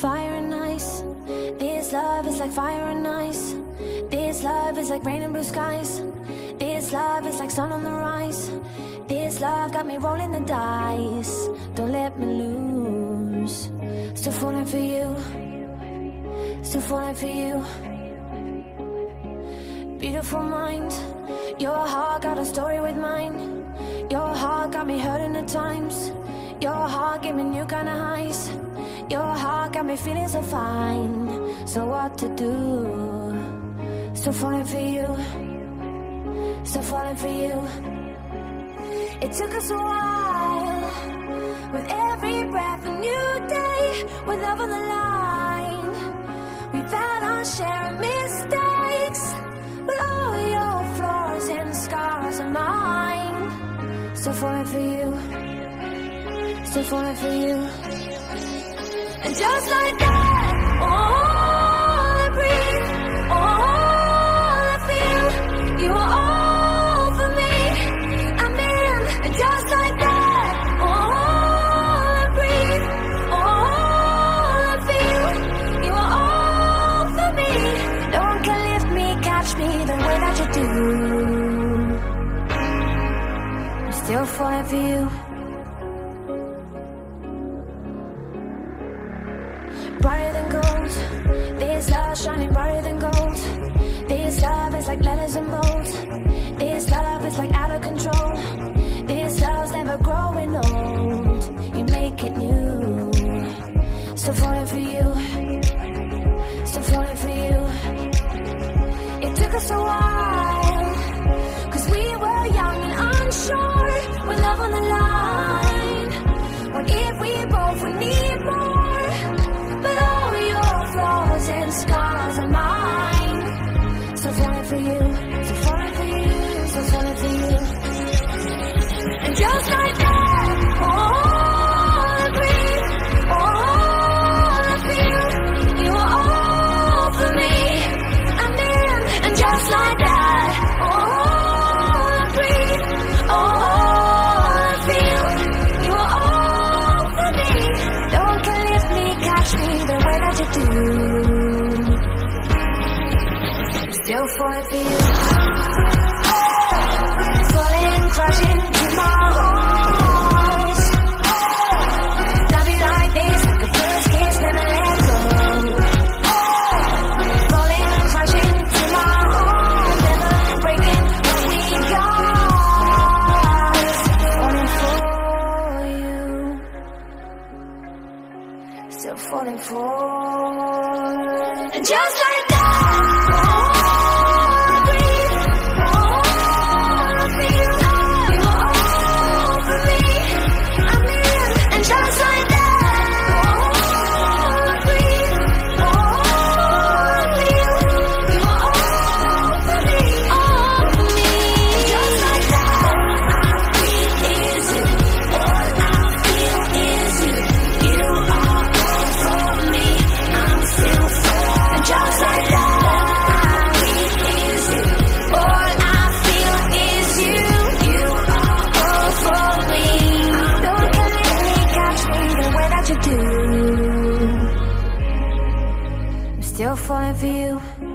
fire and ice. This love is like fire and ice. This love is like rain and blue skies. This love is like sun on the rise. This love got me rolling the dice. Don't let me lose. Still falling for you. Still falling for you. Beautiful mind. Your heart got a story with mine. Your heart got me hurting at times. Your heart gave me new kind of highs. Your heart got me feeling so fine. So what to do? Still falling for you. Still falling for you. It took us a while. With every breath a new day. With love on the line. We've had our share of mistakes. But all your flaws and scars are mine. Still falling for you. Still falling for you. And just like that, all I breathe, all I feel, you are all for me. I'm in. And just like that, all I breathe, all I feel, you are all for me. No one can lift me, catch me the way that you do. I'm still falling for you. Brighter than gold. This love shining brighter than gold. This love is like letters and bold. This love is like out of control. This love's never growing old. You make it new. Still falling for you. Still falling for you. It took us a while, 'cause we were young and unsure. With love on the line. What if we both would need more? But all your flaws and scars are mine. So falling for you, so falling for you, so falling for you. And just like that, all I breathe, all I feel, you are all for me. I'm in, and just like that, all I breathe, all I feel, you are all for me. No one can lift me, catch me the way that you do. I'm still falling for you. Falling, crashing to my arms. Love you like this, like a first kiss, never let go. Falling, crashing to my arms, never breaking what we got. Falling for you. Still falling for. And just like that, all I breathe, all I feel, you are all for me. I'm in. And just like that, all I breathe, all I feel, you are all for me. All for me. And just like that, all I breathe is you. All I feel is you. You are all for me. I'm still for. And just like that, all I breathe is you. All I feel is you. You are all for me. No one can let me, catch me the way that you do. I'm still falling for you.